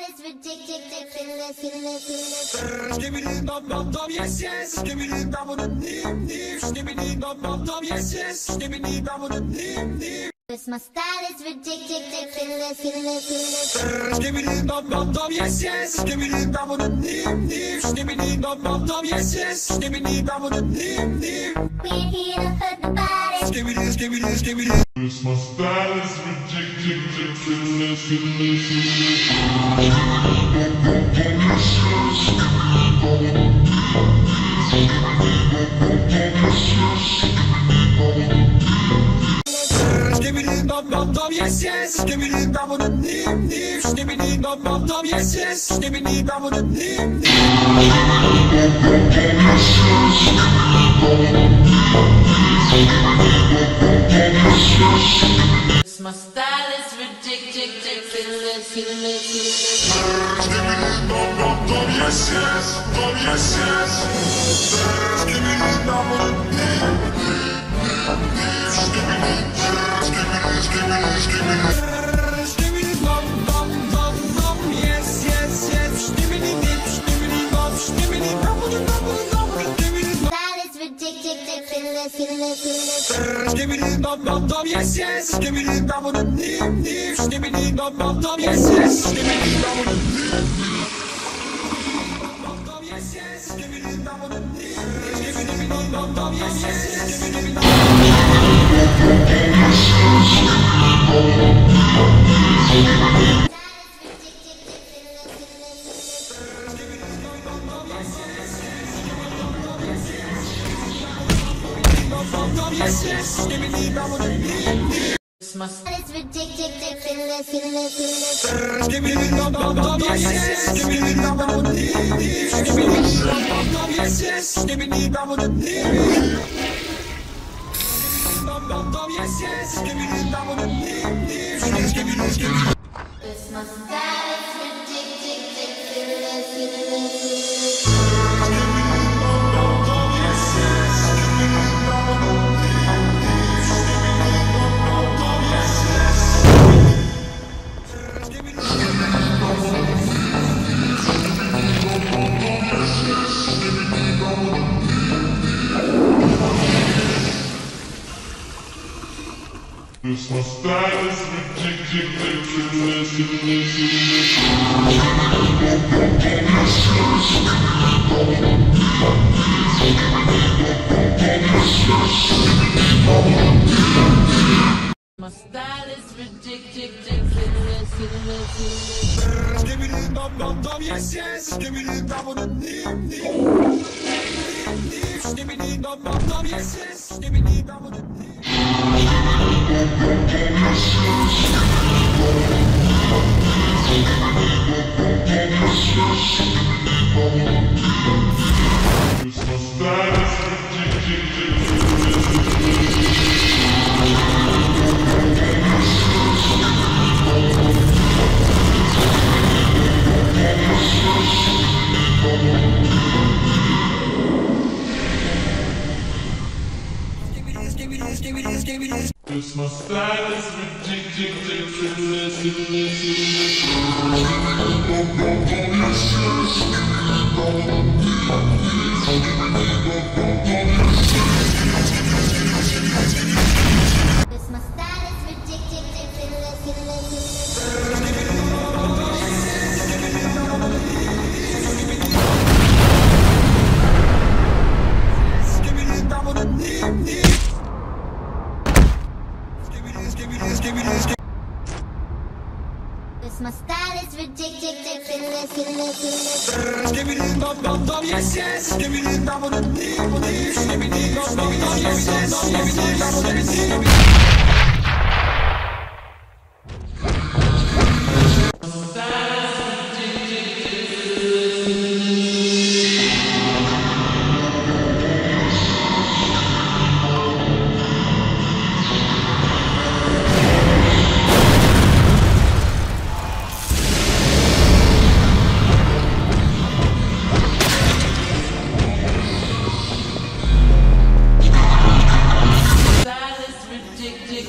is ridiculous. Skibbity dum dum dum, yes yes. Skibbity dum dum dim dim. Skibbity dum dum dum, yes yes. Skibbity dum dum dim dim. My style is ridiculous. Skibbity dum dum dum, yes yes. Skibbity dum dum dim dim. Skibbity dum dum dum, yes yes. Skibbity dum dum dim dim. We're here to hurt the body. Skibbity skibbity skibbity. My style is ridiculous. Skibbity dum dum dum, yes yes. Skibbity dum dum dim dim. Skibbity dum dum dum, yes yes. Skibbity dum dum dim dim. My style is ridiculous. Skibbity dum dum dum, yes yes. Yes yes. Skibbity dum dum dim dim dim. Skibbity dum dum dum dum, yes yes yes. Skibbity dip, skibbity dum, skibbity dum dum dum. Style is ridiculous. Skibbity dum dum dum, yes yes. Skibbity dum dum dim dim. Skibbity dum dum dum, yes yes. Skibbity dum dum dim dum, yes yes. Skibbity dum dum dim dim. Skibbity dum dum, yes yes. Skibbity dum yes yes. Skibbity dum dum dim dim. My Style is ridiculous. Skibbity dum dum dum, yes yes. Skibbity dum dum dim dim. Skibbity dum dum, yes yes. Skibbity dum dum dim dim. Dum dum dum, yes yes. Skibbity dum dum dim dim. Skibbity skibbity. My style is ridiculous. My style is ridiculous. My style is ridiculous. Skibbity dum dum dum, yes yes. Skibbity dum dum dim dim. Skibbity dum dum dum, yes yes. Skibbity dum dum dim. My style is ridiculous. My style is My style is ridiculous. Skibbity dum dum dim dim. Skibbity skibbity. My style is ridiculous. Skibbity dum dum dum, yes yes. Skibbity dum dum dim dim. Skibbity dum dum dum, yes yes. Skibbity dum dum dim dim. ridiculous.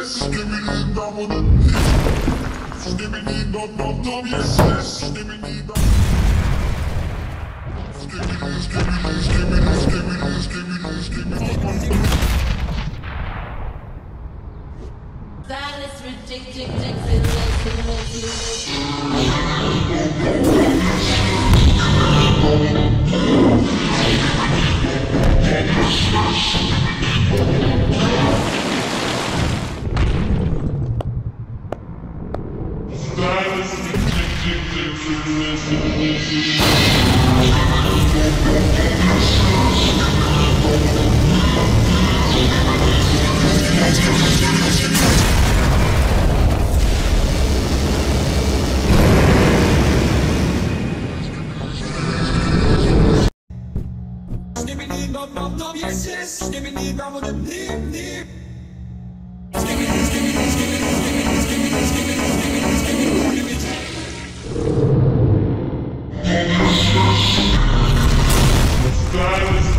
yes, give me the double the give me the double, yes, yes, give me the double. Give me this, give me this, give me this, give me this, give me this, give me this. Style is ridiculous. Style is ridiculous. Give me the double, yes, yes, give me the double the nip. Give me this, give me this, give me this, give me this, give me this, give me this, give me this, give me this, Style is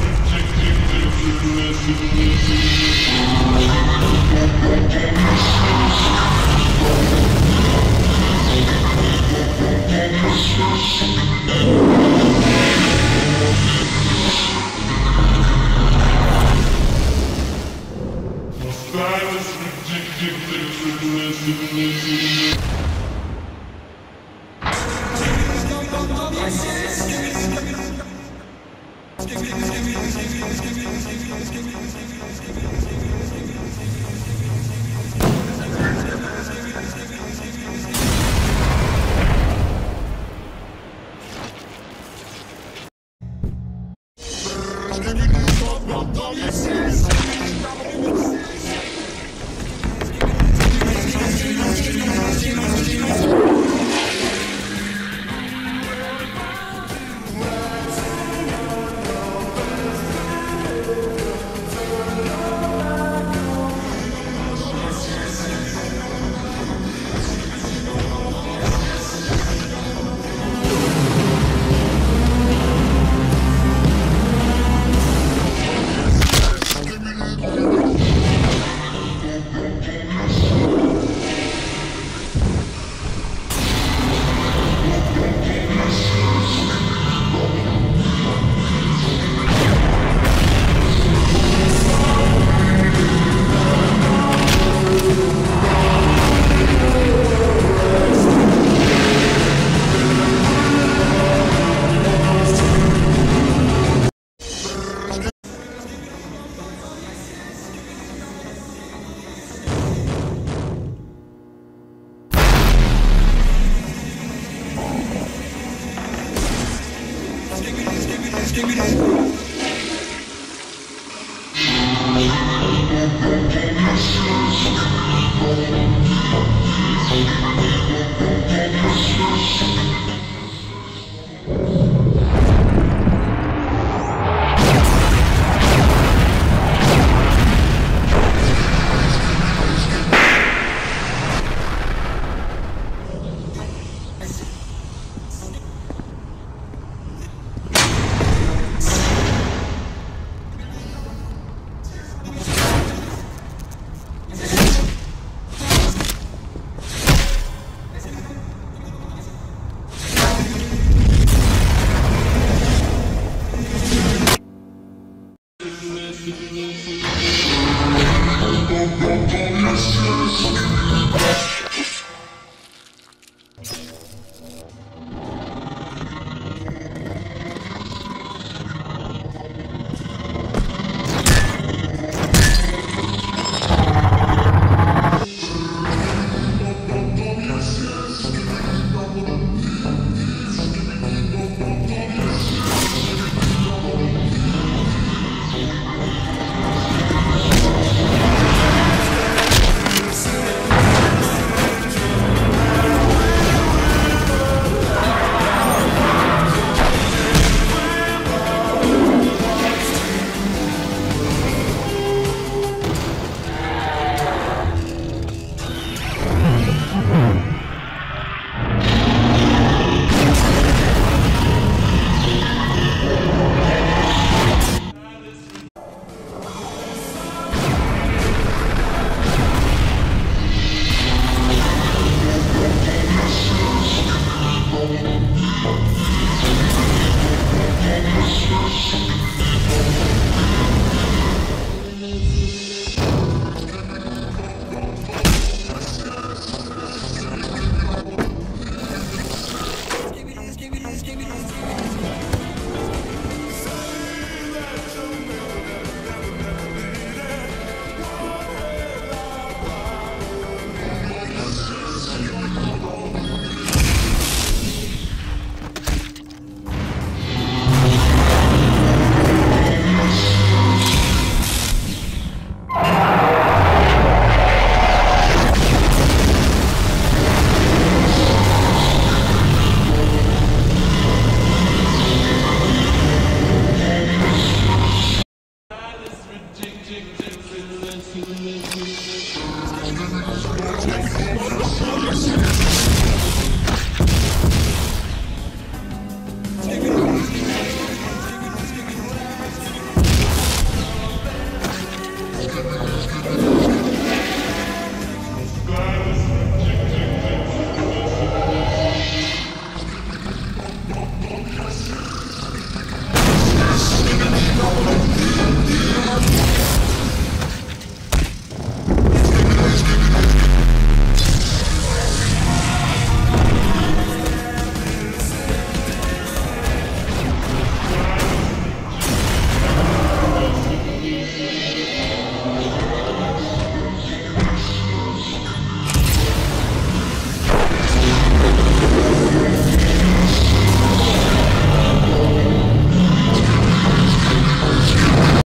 Yes, yes.